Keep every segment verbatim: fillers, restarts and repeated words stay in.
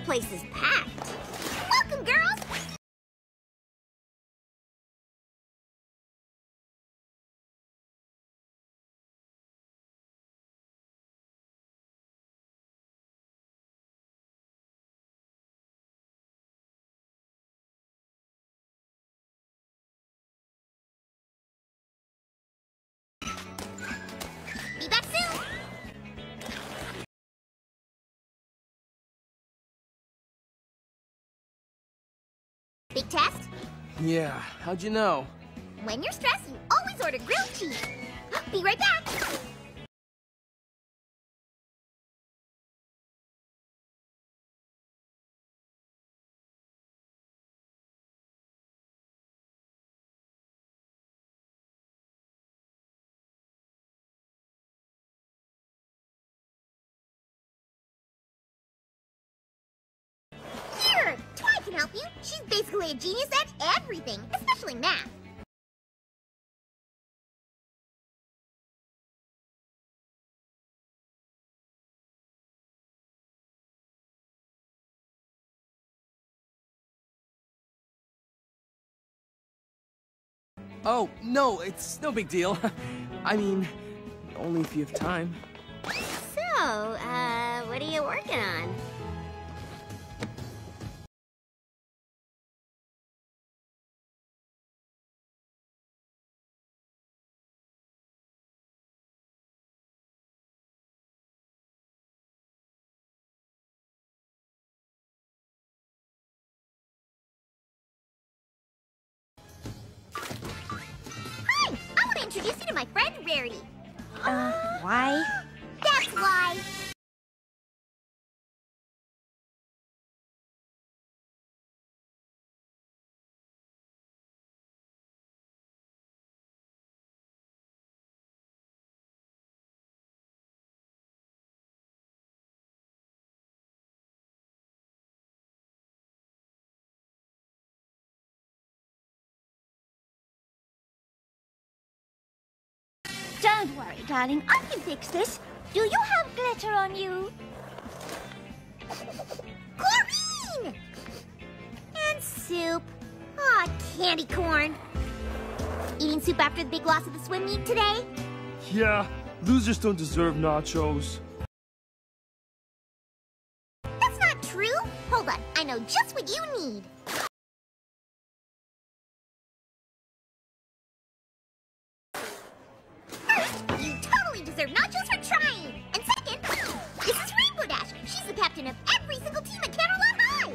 place is packed. Welcome, girls! Be back soon! Big test? Yeah, how'd you know? When you're stressed, you always order grilled cheese. Be right back! Here! Twi can help you. She's basically a genius at everything, especially math. Oh, no, it's no big deal. I mean, only if you have time. So, uh, what are you working on? Hi! I want to introduce you to my friend Rarity. Uh, why? That's why! Don't worry, darling. I can fix this. Do you have glitter on you? Chlorine! And soup. Aw, candy corn. Eating soup after the big loss of the swim meet today? Yeah, losers don't deserve nachos. That's not true. Hold on, I know just what you need. First, you totally deserve nachos for trying. And second, this is Rainbow Dash. She's the captain of every single team at Canterlot High.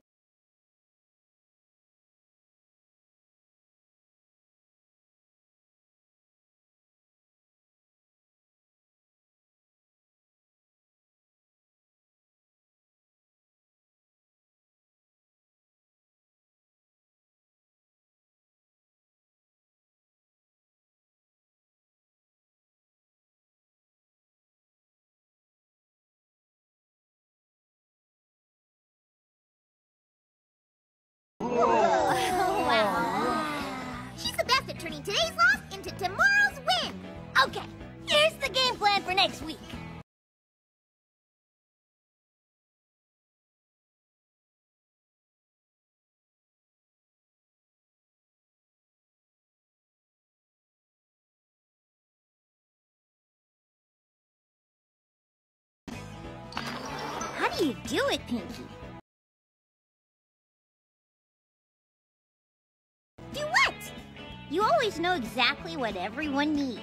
She's the best at turning today's loss into tomorrow's win. Okay, here's the game plan for next week. How do you do it, Pinky? Do what? You always know exactly what everyone needs.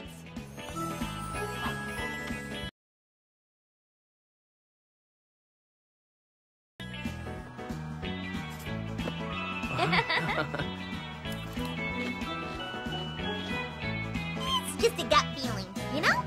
It's just a gut feeling, you know?